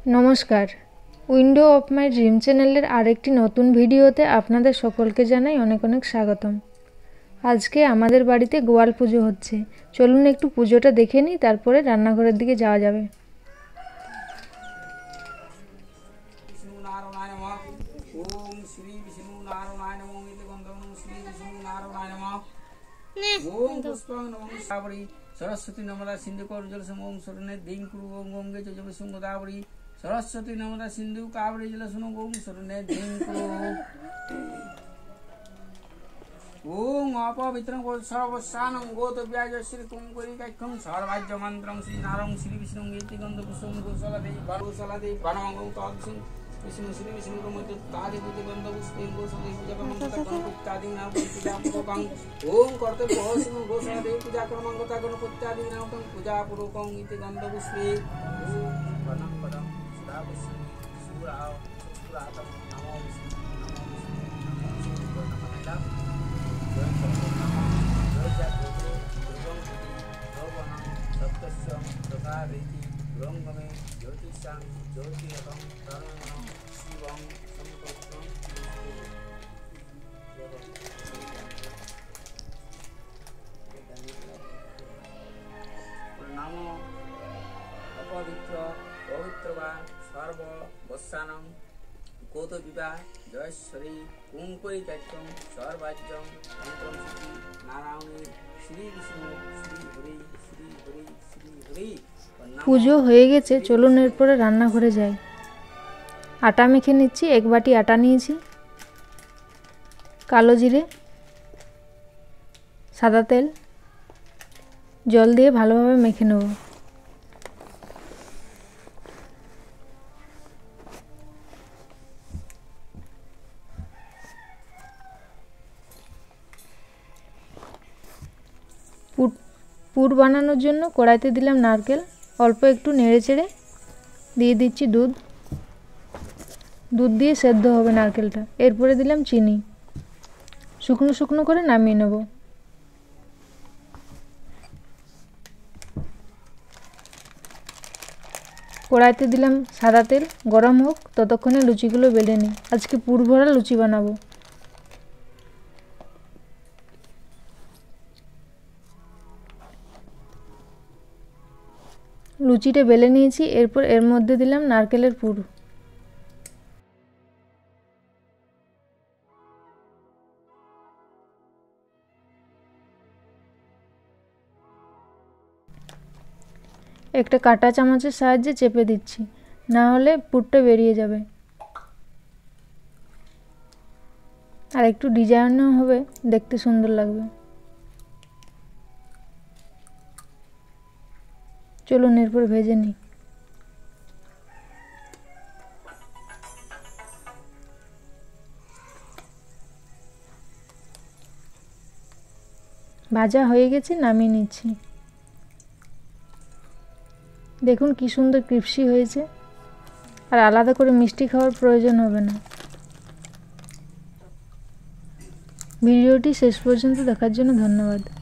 নমস্কার, window of my dream চ্যানেলের আরেকটি নতুন ভিডিওতে আপনাদের সকলকে জানাই অনেক অনেক স্বাগতম। আজকে আমাদের বাড়িতে গোয়াল পুজো হচ্ছে। চলুন একটু পুজোটা দেখে নিই, তারপরে রান্নাঘরের দিকে যাওয়া যাবে। सरस्वती नर्मदा सिंधु कौरजल समोम सुरने दिन कुरु ओम ओम गे जब सुंग दावरी सरस्वती नर्मदा सिंधु कावरी जल सुनो ओम सुरने दिन कुरु ओम अपवित्रं को सर्वसानं गोत व्याज श्री कुंकुरी कैकं सर्वज्य मंत्रं श्री नारं श्री विष्णु गीति गंध कुसुम गोसला देवी बारुसला देवी बनमंगं तादसिं विष्णु श्री विष्णु प्रमोद तादि बुद्धि गंध पुष्पे गोसले पूजा मंगता गणपत्यादि नाम पूजा पूर्वकं ओम करते बहुसिं गोसला देवी पूजा मंगता गणपत्यादि नाम पूजा पूर्वकं इति गंध पुष्पे वनं पदं सदा विष्णु सुराव सुरातम नमो विष्णु नमो अपवित्र पवित्रवा सर्व वत्सानं कोत विवाह जयश्री कुंकुरी कैक्यं सर्वाज्यं मंत्रं श्री नारायणी श्री विष्णु श्री हरि श्री हरि श्री हरि। পুজো হয়ে গেছে, চলুন এরপরে রান্নাঘরে যাই। আটা মেখে নিচ্ছি। 1 বাটি আটা নিয়েছি। কালো জিরে, সাদা তেল, জল দিয়ে ভালোভাবে মেখে নেব। পুর বানানোর জন্য কড়াইতে দিলাম নারকেল, অল্প একটু নেড়ে চেড়ে দিয়ে দিচ্ছি দুধ। দুধ দিয়ে সেদ্ধ হবে নারকেলটা। এরপরে দিলাম চিনি, শুকনো শুকনো করে নামিয়ে নেব। কড়াইতে দিলাম সাদা তেল, গরম হোক ততক্ষণে লুচিগুলো বেলে নিই। আজকে পুর ভরা লুচি বানাবো। লুচিটা বেলে নিয়েছি। এরপর এর মধ্যে দিলাম নারকেলের পুর। একটা কাঁটা চামচের সাহায্যে চেপে দিচ্ছি, না হলে পুরটা বেরিয়ে যাবে। আর একটু ডিজাইনও হবে, দেখতে সুন্দর লাগবে। চলুন এরপর ভেজে নিই। ভাজা হয়ে গেছে, নামিয়ে নিচ্ছি। দেখুন কি সুন্দর ক্রিস্পি হয়েছে। আর আলাদা করে মিষ্টি খাওয়ার প্রয়োজন হবে না। ভিডিওটি শেষ পর্যন্ত দেখার জন্য ধন্যবাদ।